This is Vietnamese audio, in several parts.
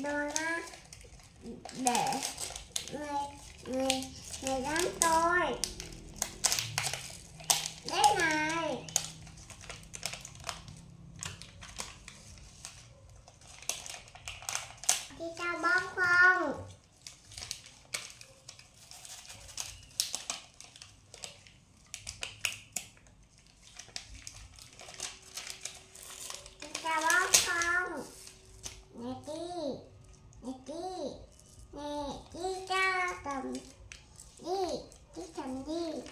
đồ ra để người dán tôi. Đấy này. Đi sao bóng không? Đi sao bóng không? Nè đi. Nè đi. Nè đi ra cầm. Đi. Đi cầm đi.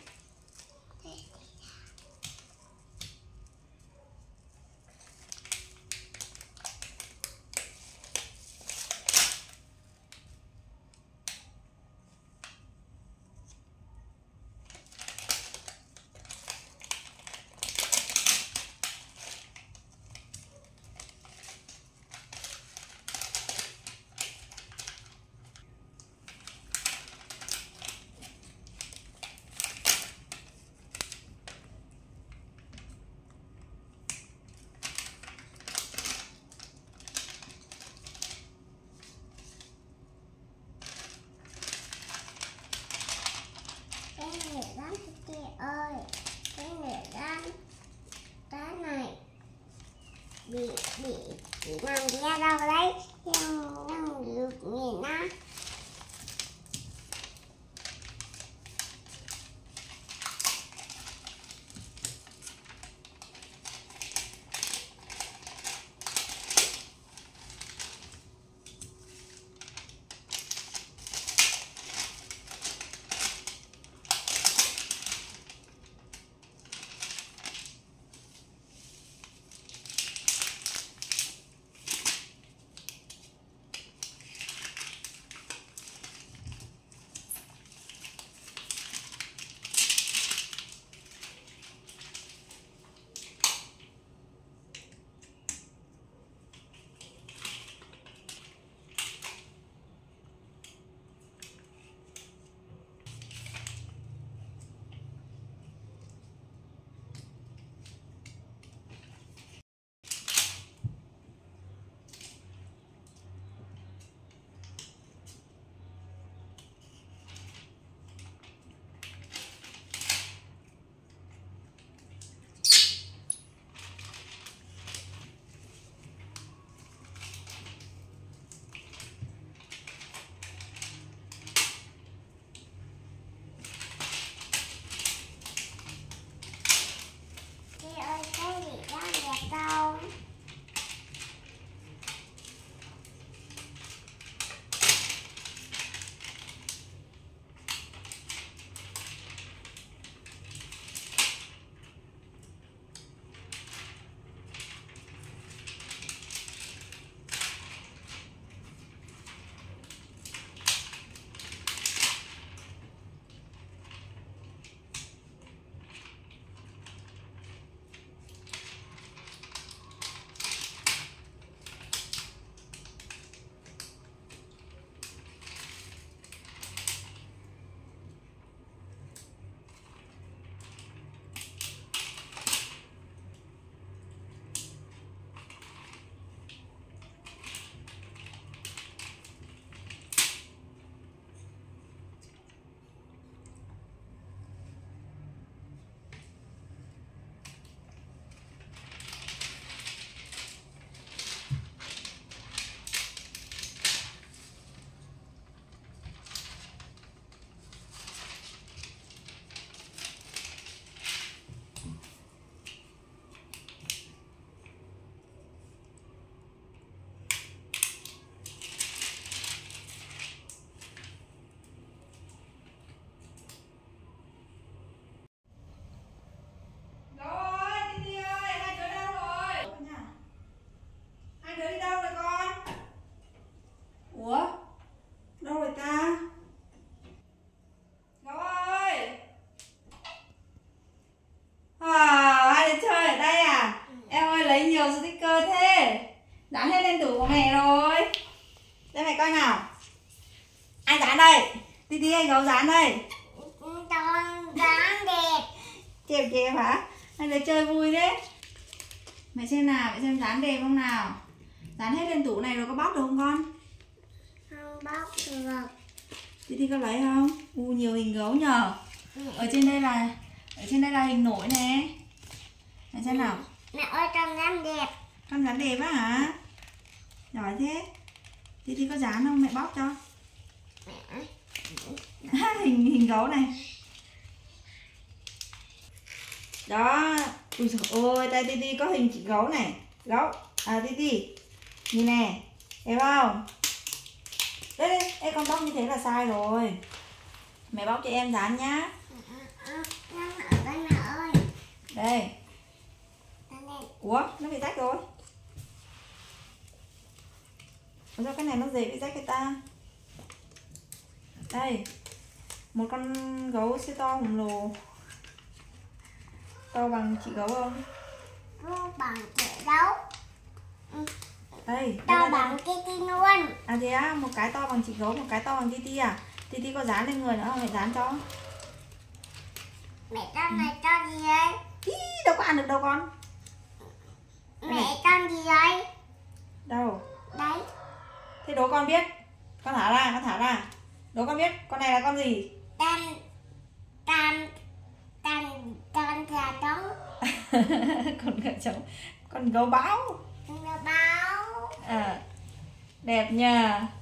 Titi ơi, cái người đá này bị nằm ra đâu đấy, không được nhìn á. Dán hết lên tủ của mẹ rồi. Đây mẹ coi nào. Ai dán đây? Titi hay gấu dán đây? Con dán đẹp. Đẹp đẹp hả? Hai đứa chơi vui đấy. Mẹ xem nào, mẹ xem dán đẹp không nào. Dán hết lên tủ này rồi có bóc được không con? Được. Titi có lấy không? Nhiều hình gấu nhờ. Ở trên đây là hình nổi nè. Để xem nào. Mẹ ơi con rắn đẹp. Con rắn đẹp á hả? Giỏi thế. Titi có dán không? Mẹ bóc cho. Mẹ. hình gấu này. Đó. Ui dồi ôi, tay Titi có hình chị gấu này. Gấu. À Titi. Nhìn nè. Thấy không? Đây, đây, con bóc như thế là sai rồi. Mẹ bóc cho em dán nhá. Rắn ở đây mẹ ơi. Đây. Rắn đây. Ủa, nó bị rách rồi. Ủa sao cái này nó dễ bị rách người ta. Đây. Một con gấu siêu to khổng lồ. To bằng chị gấu không? To bằng chị gấu. Đây. To bằng Titi luôn. À thế á, một cái to bằng chị gấu, một cái to bằng Titi à? Titi có dán lên người nữa không? Mẹ dán cho. Mẹ con này cho gì đấy? Ý, đâu có ăn được đâu con. Mẹ con gì đấy? Đâu? Đấy. Thế đố con biết. Con thả ra. Đố con biết, con này là con gì? Con gà trống. Con gà trống. Con gấu báo. Con gà báo. À, đẹp nha.